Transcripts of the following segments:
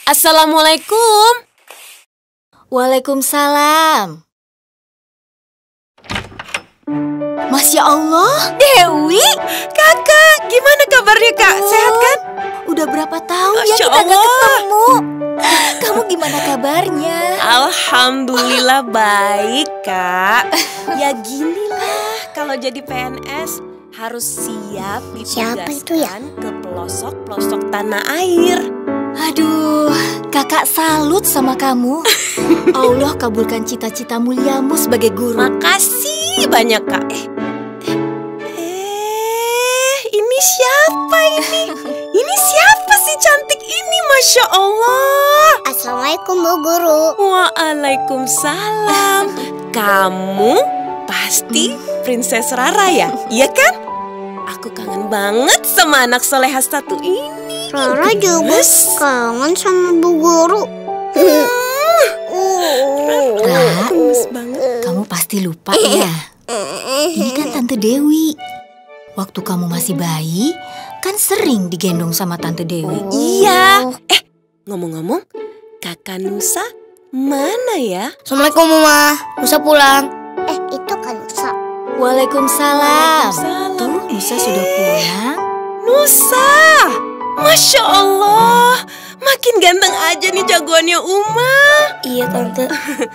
Assalamualaikum. Waalaikumsalam. Masya Allah, Dewi, kakak, gimana kabarnya kak? Sehat kan? udah berapa tahun ya Masya kita gak Allah. ketemu. Kamu gimana kabarnya? Alhamdulillah baik kak. Ya ginilah, kalau jadi PNS harus siap Siapa itu ya? ditugaskan ke pelosok-pelosok tanah air. Aduh, kakak salut sama kamu. Allah kabulkan cita-cita muliamu sebagai guru. Makasih banyak kak. Ini siapa ini? Ini siapa sih cantik ini? Masya Allah. Assalamualaikum Bu Guru. Waalaikumsalam. Kamu pasti Princess Rara ya? Iya kan? Aku kangen banget sama anak soleha satu ini. Rara juga kangen sama Bu Guru. Ra, Gemes banget. kamu pasti lupa ya. Ini kan Tante Dewi. Waktu kamu masih bayi, kan sering digendong sama Tante Dewi. Iya. Ngomong-ngomong, kakak Nusa mana ya? Assalamualaikum Mama. Nusa pulang. Itu kan Nusa. Waalaikumsalam. Waalaikumsalam. Tuh, Nusa sudah pulang. Nusa, Masya Allah, makin ganteng aja nih jagoannya Uma. Iya Tante.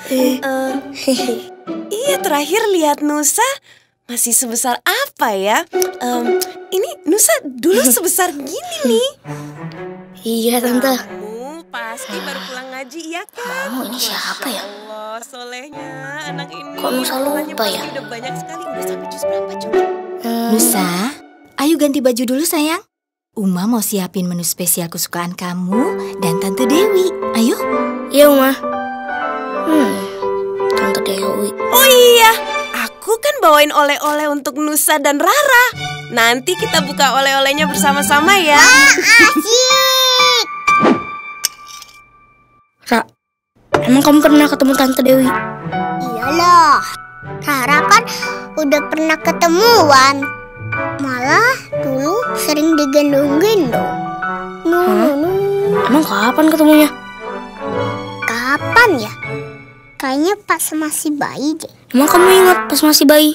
Iya, terakhir lihat Nusa masih sebesar apa ya? Ini Nusa dulu sebesar gini nih. Iya Tante. Kamu pasti baru pulang ngaji, iya kan? Kamu ini siapa ya? Allah, solehnya anak ini. Kok Nusa lupa Hafalannya ya? pasti udah banyak sekali. Udah sampai juz berapa coba? Nusa, ayo ganti baju dulu sayang. Uma mau siapin menu spesial kesukaan kamu dan Tante Dewi. Ayo. Iya Uma. Tante Dewi. Oh iya, aku kan bawain oleh-oleh untuk Nusa dan Rara. Nanti kita buka oleh-olehnya bersama-sama ya. Asik. Ra, emang kamu pernah ketemu Tante Dewi? Iyalah, Rara kan udah pernah ketemuan. Malah dulu sering digendong-gendong. Emang kapan ketemunya? Kapan ya? Kayaknya pas masih bayi deh. Emang kamu ingat pas masih bayi?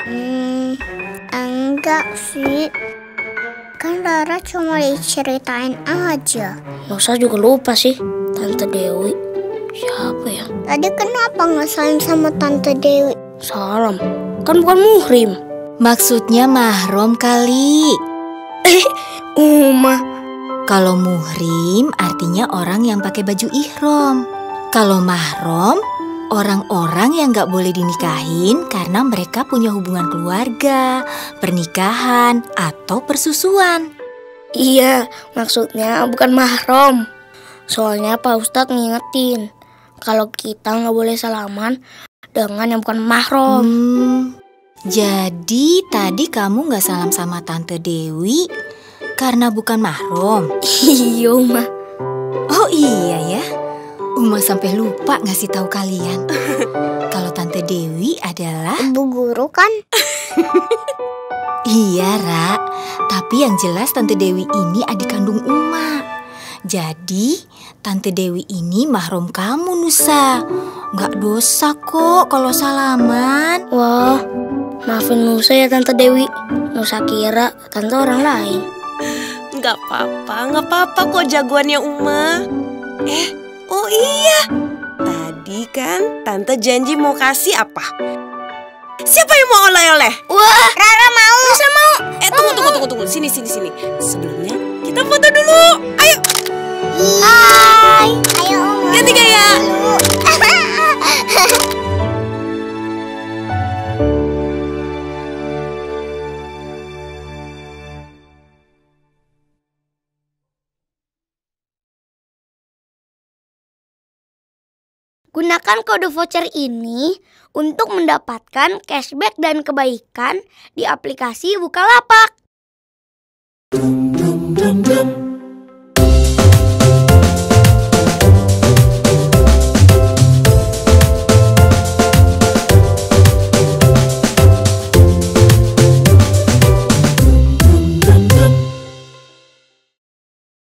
Enggak sih. Kan Rara cuma diceritain aja. Nusa juga lupa sih. Tante Dewi siapa ya? Tadi kenapa nggak salim sama Tante Dewi? Salam, kan bukan muhrim. Maksudnya mahram kali. Uma. Kalau muhrim artinya orang yang pakai baju ihram. Kalau mahram, orang-orang yang gak boleh dinikahin karena mereka punya hubungan keluarga, pernikahan, atau persusuan. Iya, maksudnya bukan mahram. Soalnya Pak Ustadz ngingetin kalau kita nggak boleh salaman dengan yang bukan mahram. Jadi tadi kamu gak salam sama Tante Dewi karena bukan mahram? Iya, Uma. Oh iya ya, Uma sampai lupa ngasih tahu kalian. Kalau Tante Dewi adalah Bu Guru kan? Iya, Ra. Tapi yang jelas Tante Dewi ini adik kandung Uma. Jadi, Tante Dewi ini mahram kamu, Nusa. Nggak dosa kok kalau salaman. Wah, maafin Nusa ya Tante Dewi. Nusa kira Tante orang lain. Nggak apa-apa kok jagoannya Uma. Oh iya, tadi kan Tante janji mau kasih apa? Siapa yang mau oleh-oleh? Wah, Rara mau. Nusa mau. Tunggu. Sini. Sebelumnya kita foto dulu. Ayo. Hai. Ayo, Uma. Ganti gaya. Gunakan kode voucher ini untuk mendapatkan cashback dan kebaikan di aplikasi Bukalapak.